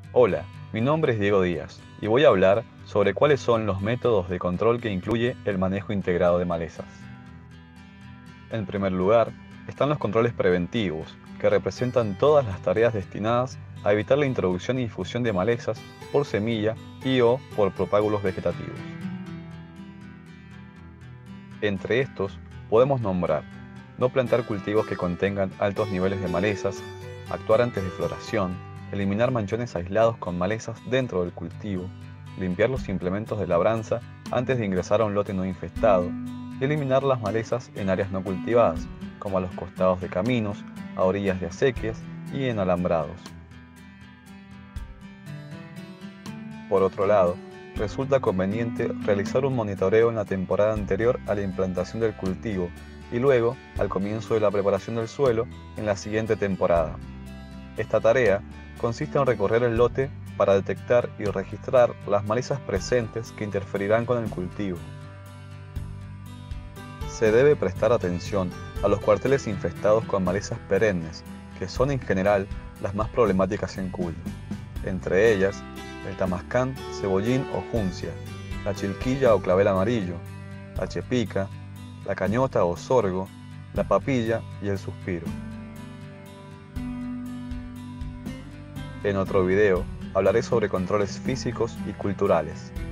Hola, mi nombre es Diego Díaz y voy a hablar sobre cuáles son los métodos de control que incluye el manejo integrado de malezas. En primer lugar, están los controles preventivos, que representan todas las tareas destinadas a evitar la introducción y difusión de malezas por semilla y/o por propágulos vegetativos. Entre estos, podemos nombrar no plantar cultivos que contengan altos niveles de malezas, actuar antes de floración, eliminar manchones aislados con malezas dentro del cultivo, limpiar los implementos de labranza antes de ingresar a un lote no infestado y eliminar las malezas en áreas no cultivadas, como a los costados de caminos, a orillas de acequias y en alambrados. Por otro lado, resulta conveniente realizar un monitoreo en la temporada anterior a la implantación del cultivo y luego al comienzo de la preparación del suelo en la siguiente temporada. Esta tarea consiste en recorrer el lote para detectar y registrar las malezas presentes que interferirán con el cultivo. Se debe prestar atención a los cuarteles infestados con malezas perennes, que son en general las más problemáticas en Cuyo. Entre ellas, el tamascán, cebollín o juncia, la chilquilla o clavel amarillo, la chepica, la cañota o sorgo, la papilla y el suspiro. En otro video hablaré sobre controles físicos y culturales.